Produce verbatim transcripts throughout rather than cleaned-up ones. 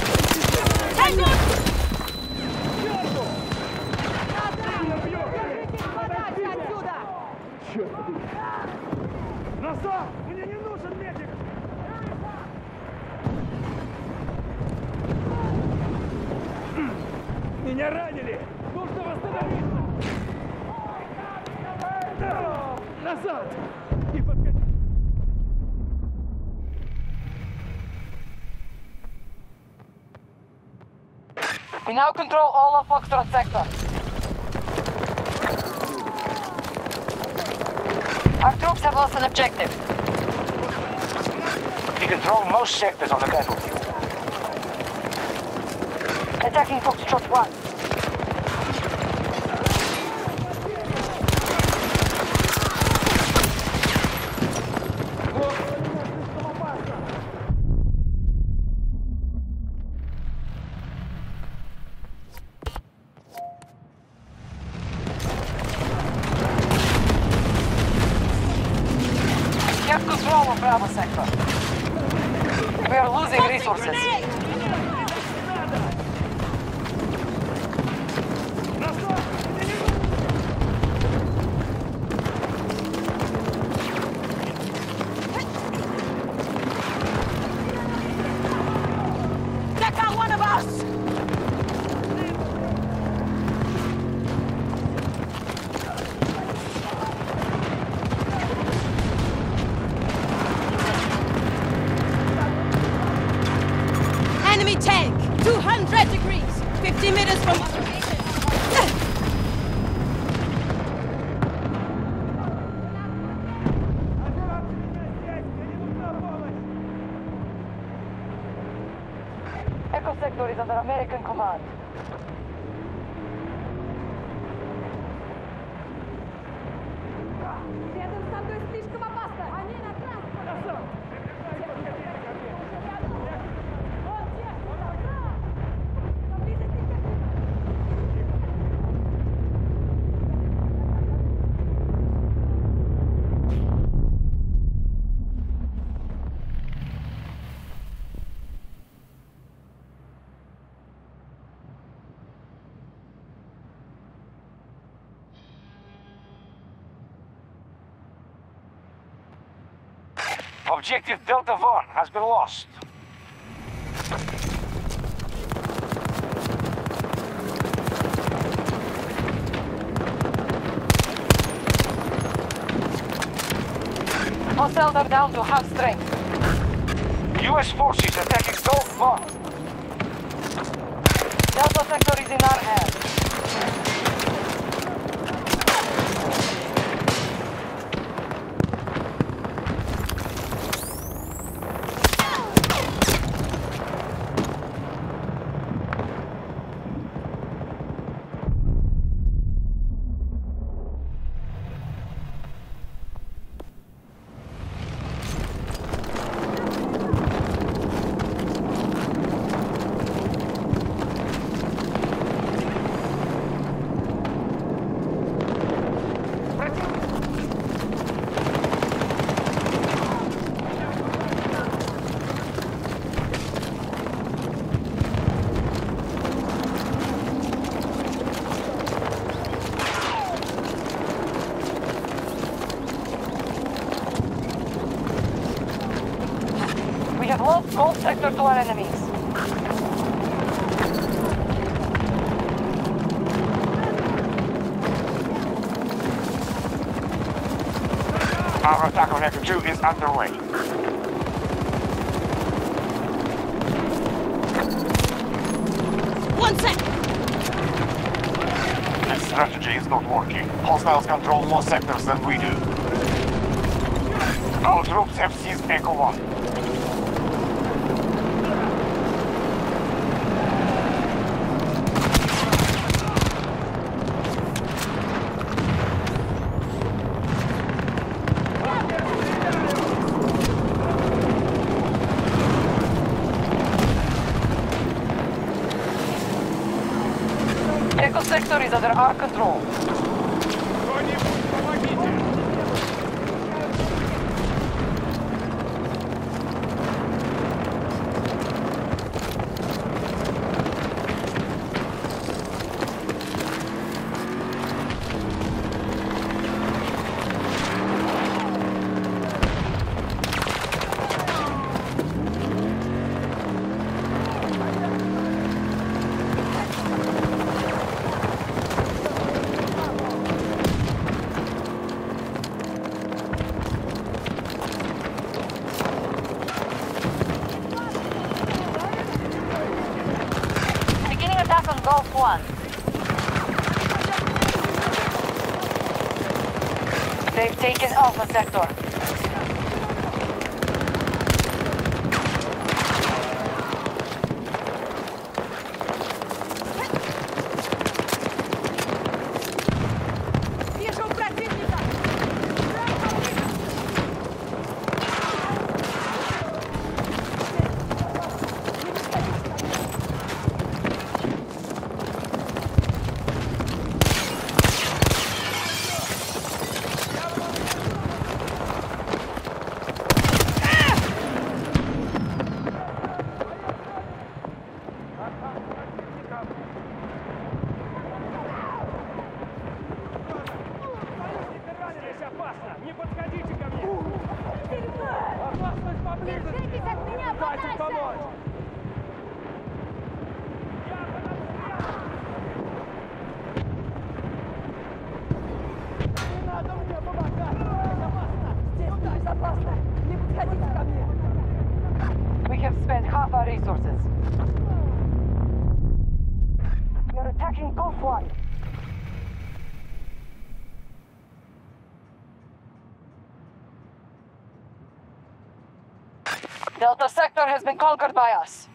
Hang on! Назад! Мне не нужен медик! Меня ранили! Нужно восстановиться! Назад! И подходи! We now control all of Foxtrot sector. Our troops have lost an objective. We control most sectors on the battlefield. Attacking Foxtrot one. We have control of Bravo sector. We are losing resources. Take out one of us! Enemy tank! two hundred degrees! fifty meters from us. Echo sector is under American command. Рядом со мной слишком опасно! Они на транспорте! Objective Delta One has been lost. Hostiles are down to half strength. U S forces attacking Gulf One. Delta sector is in our hands. We have lost Gold sector to our enemies. Our attack on Echo two is underway. One sec! This strategy is not working. Hostiles control more sectors than we do. Our troops have seized Echo one. Echo sector is under our control. back on Golf One. They've taken Alpha Sector. Вижу противника! Здесь опасно! Не подходите ко мне! Опасность поблизости! Держитесь от меня Пытайтесь подальше! помочь! Я Не надо мне помогать! Здесь опасно! Здесь безопасно! Не подходите ко мне! We have spent half our resources. You're attacking Golf One. Delta Sector has been conquered by us.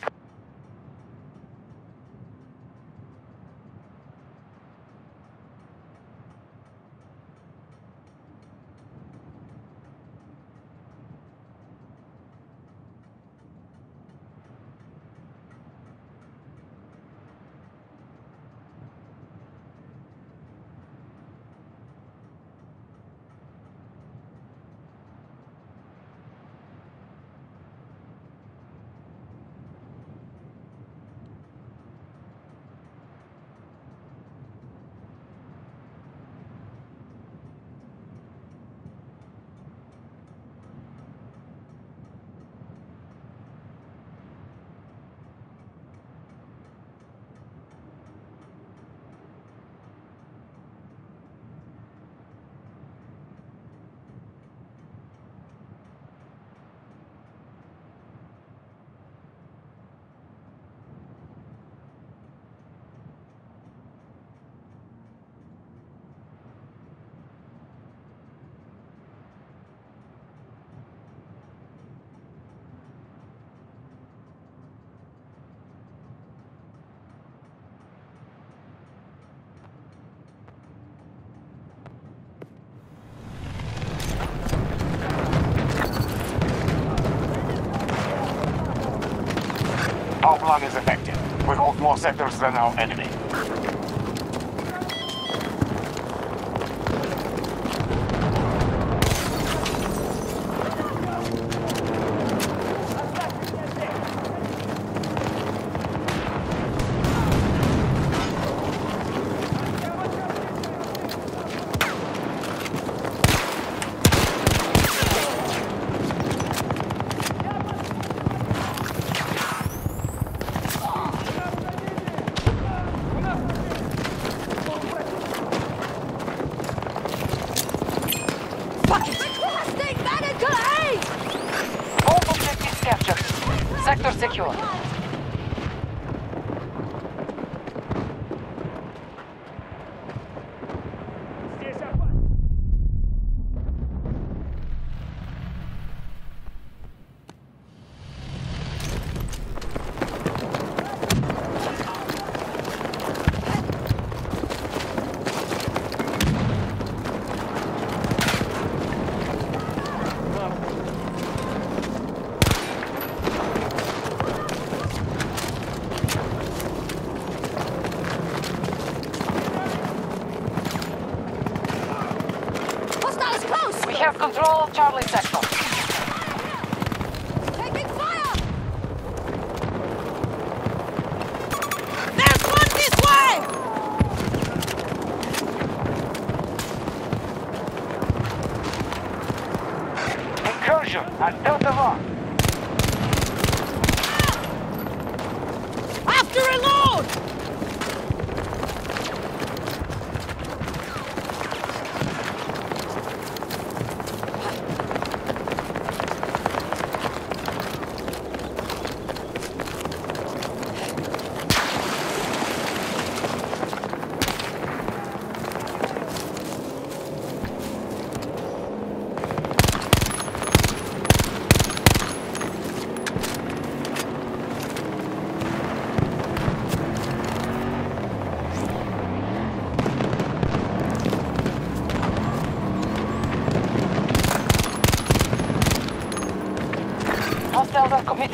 Our plan is effective. We hold more sectors than our enemy. Requesting medical aid! All objectives captured. Sector secure. Здесь опасно! Hostiles close! We have control of Charlie Sector. Taking fire! There's one this way! Incursion at Delta One. After a load!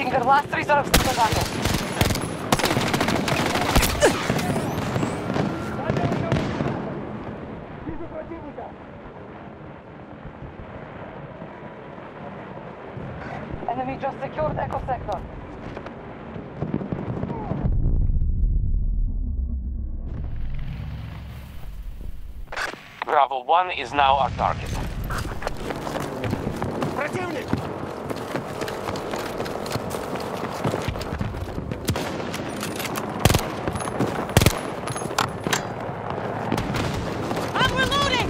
Losing their last reserves to the battle. Вижу противника! Enemy just secured Echo Sector. Bravo one is now our target. Противник! I'm reloading!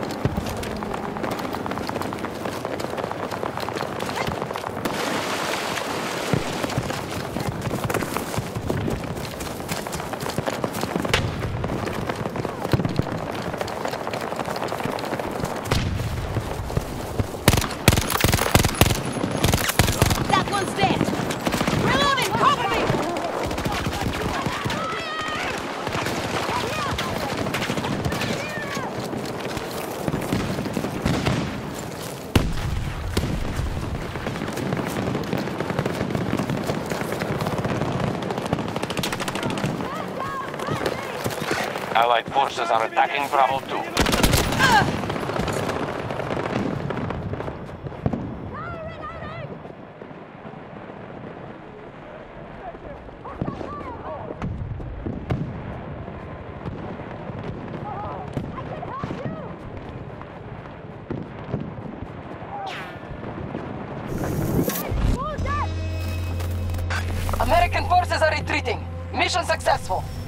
That one's dead! Reloading! Cover me! Allied forces are attacking Bravo two. American forces are retreating. Mission successful.